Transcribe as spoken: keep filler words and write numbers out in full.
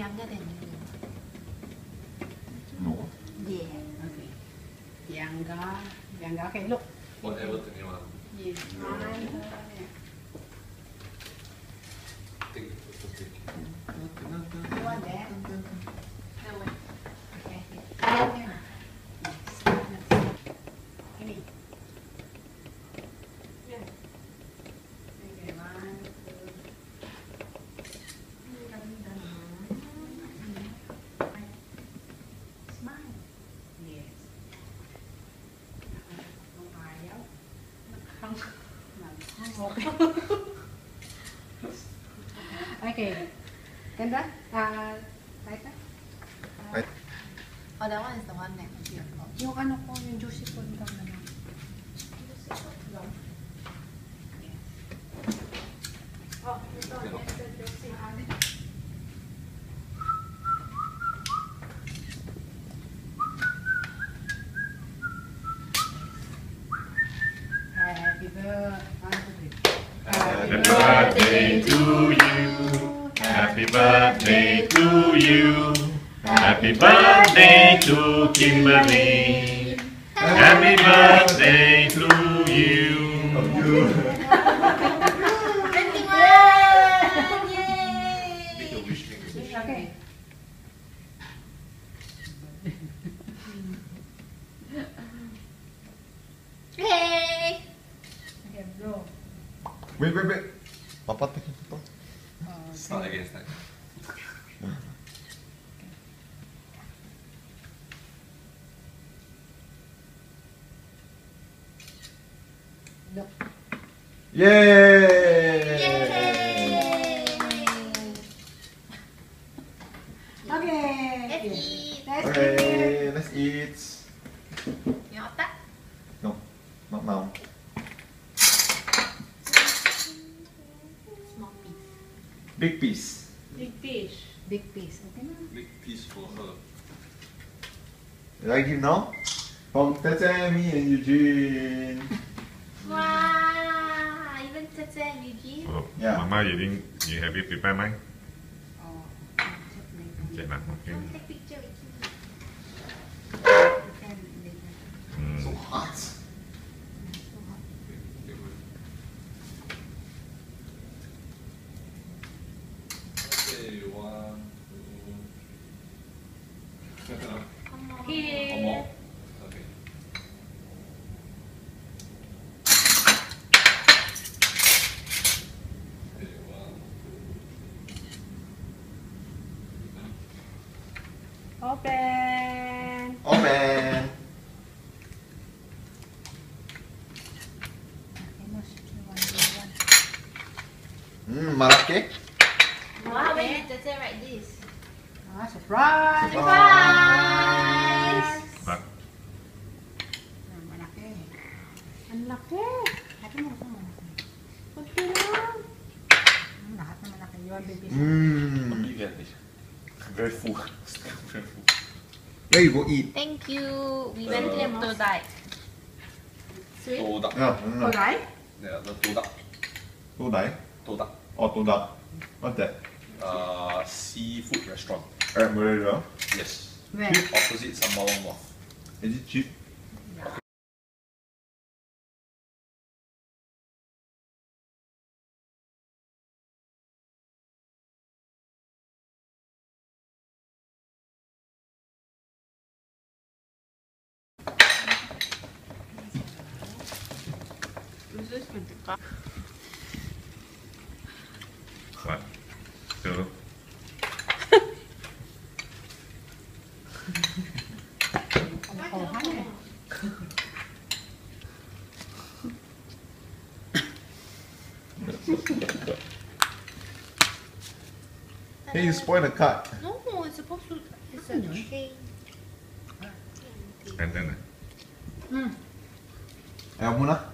younger than you. No. Yeah. Okay. Younger. Younger. Okay, look. Whatever twenty-one. Yes. Mine. Take it, just take it. You want that? No way. Okay. Ini. Yeah. Okay, one, two. Smile. Yes. Không phải đâu. Không. Không. Okay. Kendra, uh, right na? Right. Oh, that one is the one next to your phone. Yung ano ko, yung juicy ko lang naman. Oh, ito. Ito, juicy. Happy birthday. Happy birthday to you. Happy birthday to you. Happy birthday to Kimberly. Happy birthday to you. Make a wish, make a wish. Okay. Hey! Okay, blow. Wait, wait, wait. Papa taking photo. Oh, Start again, start. look. Yay! Okay. Let's eat. Let's eat. Okay, let's eat. You want that? No, not now. Small piece. Big piece. Big fish. Big piece. Okay na. Big piece for her. Did I give now? From Tete, me and Eugene. Wow! Even Tete and Eugene. Oh, Yeah. Mama, you didn't, you have it prepared mine? Oh. Okay lah, okay. Come take picture with you. Hmm. So hot. Okay, one, two, three. Come on. One more. Okay. Okay, one, Open. Oh man. Mmm, malaki. Wow, when did Tete write this? Ah, surprise. Surprise! But Ah, malaki. Ang laki. Laki mo sa malaki. Kunti lang. Hmm, lahat na malaki. Yun, baby. Mmm. big and very full. Very full. Where you go eat? Thank you. We went Uh, here to die. Sweet? Todak. Yeah, no, no. Alright. Yeah, the todak. Todai? Todak. Oh, Todak. What's that? Uh, seafood restaurant. At Malaysia. Yes. Where? Opposite Sembawang Wharf. Is it cheap? what? Still, Oh, honey. Hey, you spoiled the card. No, it's supposed to. It's a chain. and then Hmm. Eh, Muna?